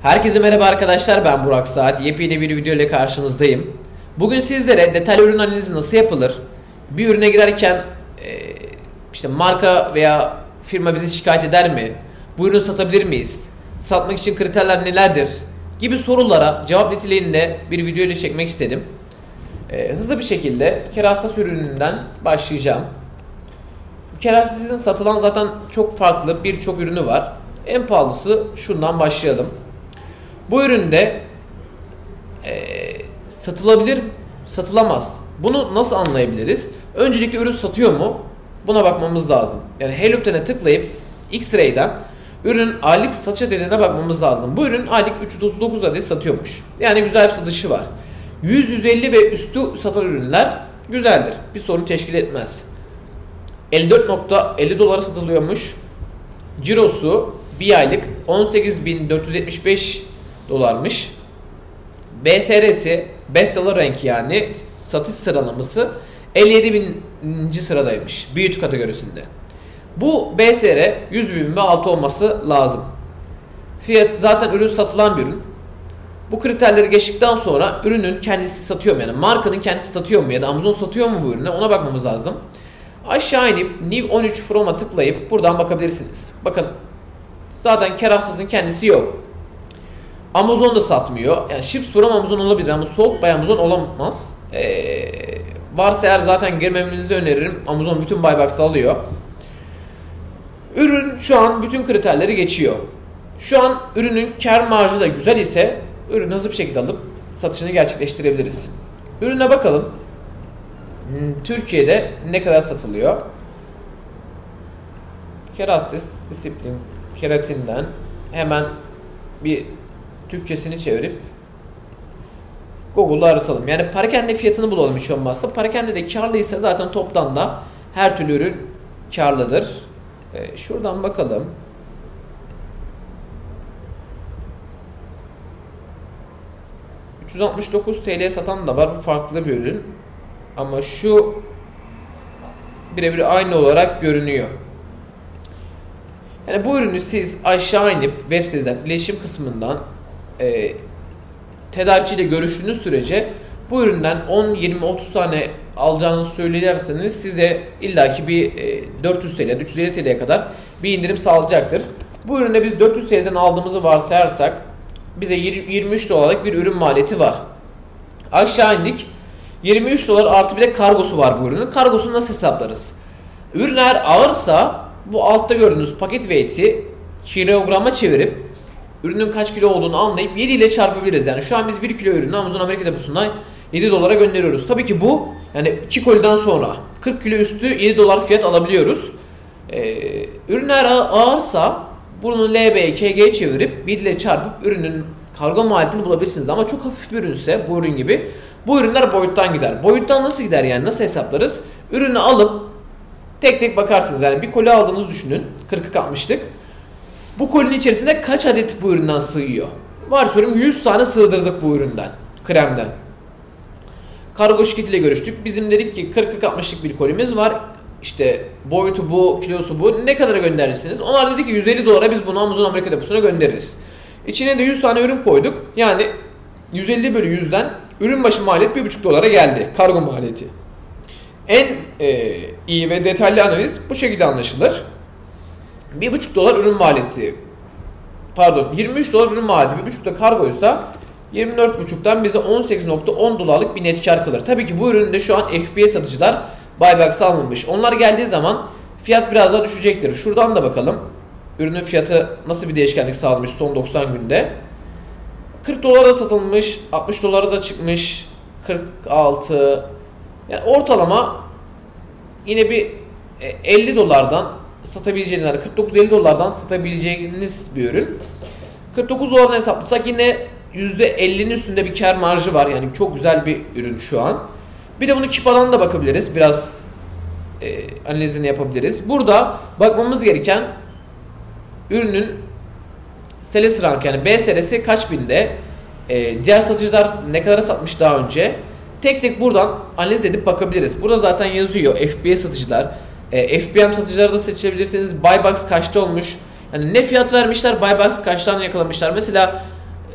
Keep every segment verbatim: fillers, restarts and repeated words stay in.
Herkese merhaba arkadaşlar, ben Burak Saat. Yepyeni bir video ile karşınızdayım. Bugün sizlere detaylı ürün analizi nasıl yapılır, bir ürüne girerken e, işte marka veya firma bizi şikayet eder mi, bu ürünü satabilir miyiz, satmak için kriterler nelerdir gibi sorulara cevap niteliğinde bir video ile çekmek istedim. E, hızlı bir şekilde Kerastase ürününden başlayacağım. Kerastase'nin satılan zaten çok farklı birçok ürünü var. En pahalısı şundan başlayalım. Bu üründe e, satılabilir, satılamaz. Bunu nasıl anlayabiliriz? Öncelikle ürün satıyor mu? Buna bakmamız lazım. Yani Helop'tene tıklayıp X-Ray'den ürünün aylık satış adedine bakmamız lazım. Bu ürün aylık üç yüz otuz dokuz adet satıyormuş. Yani güzel bir satışı var. yüz yüz elli ve üstü satan ürünler güzeldir. Bir sorun teşkil etmez. elli dört nokta elli dolara satılıyormuş. Cirosu bir aylık on sekiz bin dört yüz yetmiş beş dolarmış. B S R'si bestseller rank, yani satış sıralaması elli yedi bininci sıradaymış büyük kategorisinde. Bu B S R yüz bin ve altı olması lazım. Fiyat zaten ürün satılan bir ürün. Bu kriterleri geçtikten sonra ürünün kendisi satıyor mu, yani markanın kendisi satıyor mu ya da Amazon satıyor mu bu ürüne, ona bakmamız lazım. Aşağı inip New on üç From'a tıklayıp buradan bakabilirsiniz. Bakın zaten Kerastase'nin kendisi yok. Amazon da satmıyor. Yani Ships From Amazon olabilir ama Soğuk Bay Amazon olamaz. Ee, varsa eğer zaten girmemenizi öneririm. Amazon bütün buybox'ı alıyor. Ürün şu an bütün kriterleri geçiyor. Şu an ürünün kar marjı da güzel ise ürünü hızlı bir şekilde alıp satışını gerçekleştirebiliriz. Ürüne bakalım. Türkiye'de ne kadar satılıyor? Kerastase disiplin keratinden hemen bir Türkçesini çevirip Google'da aratalım. Yani parakende fiyatını bulalım hiç olmazsa. Parakende de karlıysa zaten toptan da her türlü ürün karlıdır. Ee, şuradan bakalım. üç yüz altmış dokuz TL'ye satan da var. Bu farklı bir ürün. Ama şu birebir aynı olarak görünüyor. Yani bu ürünü siz aşağı inip web sitesinden, iletişim kısmından e, tedarikçiyle görüştüğünüz sürece bu üründen on, yirmi, otuz tane alacağınızı söylerseniz size illaki bir e, dört yüz TL, üç yüz elli TL'ye kadar bir indirim sağlayacaktır. Bu ürüne biz dört yüz TL'den aldığımızı varsayarsak bize yirmi üç dolarlık bir ürün maliyeti var. Aşağı indik. yirmi üç dolar artı bir de kargosu var bu ürünün. Kargosunu nasıl hesaplarız? Ürün eğer ağırsa bu altta gördüğünüz paket weight'i kilograma çevirip ürünün kaç kilo olduğunu anlayıp yedi ile çarpabiliriz. Yani şu an biz bir kilo ürünü Amazon Amerika deposundan yedi dolara gönderiyoruz. Tabii ki bu yani iki koliden sonra kırk kilo üstü yedi dolar fiyat alabiliyoruz. Ee, ürün eğer ağırsa bunu L B K G'ye çevirip bir ile çarpıp ürünün kargo maliyetini bulabilirsiniz. Ama çok hafif bir ürünse bu ürün gibi, bu ürünler boyuttan gider. Boyuttan nasıl gider, yani nasıl hesaplarız? Ürünü alıp tek tek bakarsınız. Yani bir koli aldığınızı düşünün. kırk altmışlık. Bu kolinin içerisinde kaç adet bu üründen sığıyor? Varsayıyorum yüz tane sığdırdık bu üründen. Kremden. Kargo şirketiyle görüştük. Bizim dedik ki kırk altmışlık bir kolimiz var. İşte boyutu bu, kilosu bu. Ne kadara gönderirsiniz? Onlar dedi ki yüz elli dolara biz bunu Amazon Amerika deposuna göndeririz. İçine de yüz tane ürün koyduk. Yani yüz elli bölü yüzden ürün başı maliyet bir buçuk dolara geldi. Kargo maliyeti. En e, iyi ve detaylı analiz bu şekilde anlaşılır. bir buçuk dolar ürün maliyeti. Pardon, yirmi üç dolar ürün maliyeti. bir buçuk da kargoysa yirmi dört buçuktan bize on sekiz nokta on dolarlık bir net kar kalır. Tabii ki bu üründe şu an F B A satıcılar buybox almamış. Onlar geldiği zaman fiyat biraz daha düşecektir. Şuradan da bakalım. Ürünün fiyatı nasıl bir değişkenlik sağlamış son doksan günde. kırk dolara satılmış, altmış dolara da çıkmış, kırk altı. Yani ortalama yine bir elli dolardan satabileceğiniz, yani kırk dokuz elli dolardan satabileceğiniz bir ürün. kırk dokuz dolardan hesaplasak yine yüzde ellinin üstünde bir kar marjı var. Yani çok güzel bir ürün şu an. Bir de bunu Kipa'dan da bakabiliriz. Biraz e, analizini yapabiliriz. Burada bakmamız gereken ürünün sales rank, yani B S R'si kaç binde, e, diğer satıcılar ne kadar satmış daha önce. Tek tek buradan analiz edip bakabiliriz. Burada zaten yazıyor F B A satıcılar. E, F B M satıcıları da seçebilirsiniz. Buybox kaçta olmuş? Yani ne fiyat vermişler, buybox kaçtan yakalamışlar. Mesela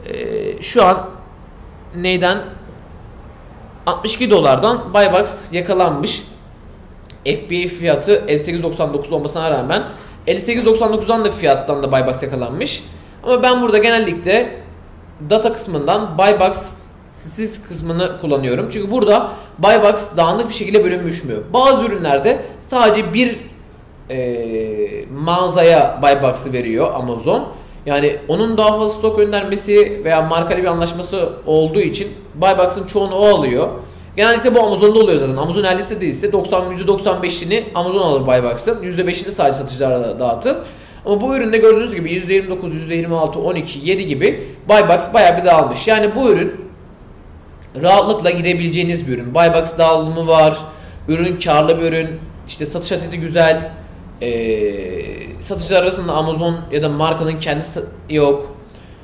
e, şu an neyden altmış iki dolardan Buybox yakalanmış. F B A fiyatı elli sekiz doksan dokuz olmasına rağmen elli sekiz doksan dokuzdan da fiyattan da Buybox yakalanmış. Ama ben burada genellikle data kısmından Buybox statistik kısmını kullanıyorum. Çünkü burada Buybox dağınık bir şekilde bölünmüşmüyor. Bazı ürünlerde sadece bir e, mağazaya Buybox'ı veriyor Amazon. Yani onun daha fazla stok göndermesi veya markalı bir anlaşması olduğu için Buybox'ın çoğunu o alıyor. Genellikle bu Amazon'da oluyor zaten. Amazon her listede ise doksan yüzde doksan beşini Amazon alır Buybox'ın. yüzde beşini sadece satıcılara dağıtır. Ama bu üründe gördüğünüz gibi yüzde yirmi dokuz, yüzde yirmi altı, on iki, yedi gibi Buybox bayağı bir dağılmış. Yani bu ürün rahatlıkla girebileceğiniz bir ürün. Buybox dağılımı var. Ürün karlı bir ürün. İşte satış adeti güzel. Ee, satıcılar arasında Amazon ya da markanın kendisi yok.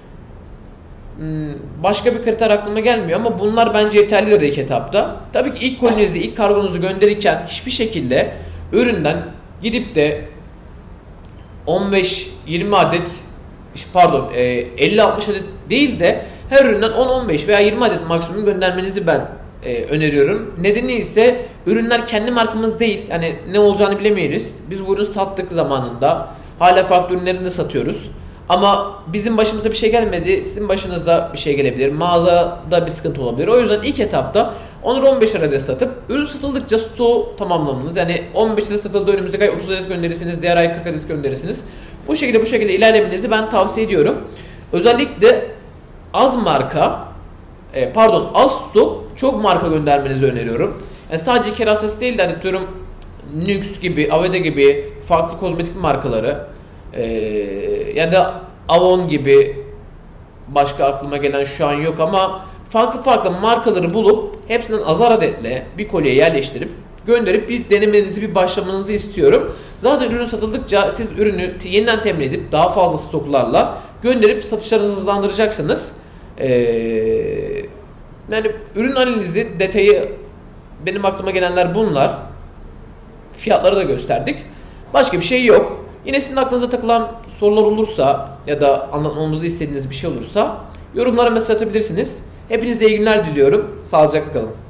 Başka bir kriter aklıma gelmiyor ama bunlar bence yeterlidir ilk etapta. Tabii ki ilk kolinizi, ilk kargonuzu gönderirken hiçbir şekilde üründen gidip de on beş yirmi adet pardon elli altmış adet değil de her üründen on on beş veya yirmi adet maksimum göndermenizi ben e, öneriyorum. Nedeni ise ürünler kendi markamız değil. Yani ne olacağını bilemeyiz. Biz bu ürünü sattık zamanında. Hala farklı ürünlerini de satıyoruz. Ama bizim başımıza bir şey gelmedi. Sizin başınıza bir şey gelebilir. Mağazada bir sıkıntı olabilir. O yüzden ilk etapta on on beş adet satıp ürün satıldıkça stoğu tamamlamanız. Yani on beş adet satıldığı önümüzdeki ay otuz adet gönderirsiniz. Diğer ay kırk adet gönderirsiniz. Bu şekilde bu şekilde ilerlemenizi ben tavsiye ediyorum. Özellikle az marka e, pardon az stok çok marka göndermenizi öneriyorum. Yani sadece Kerases değil de hani diyorum Nux gibi, Aveda gibi farklı kozmetik markaları e, ya da Avon gibi başka aklıma gelen şu an yok ama farklı farklı markaları bulup hepsinden azar adetle bir kolye yerleştirip gönderip bir denemenizi, bir başlamanızı istiyorum. Zaten ürün satıldıkça siz ürünü yeniden temin edip daha fazla stoklarla gönderip satışlarınızı hızlandıracaksınız. Ee, yani ürün analizi, detayı benim aklıma gelenler bunlar. Fiyatları da gösterdik. Başka bir şey yok. Yine sizin aklınıza takılan sorular olursa ya da anlatmamızı istediğiniz bir şey olursa yorumlara mesaj atabilirsiniz. Hepinize iyi günler diliyorum. Sağlıcakla kalın.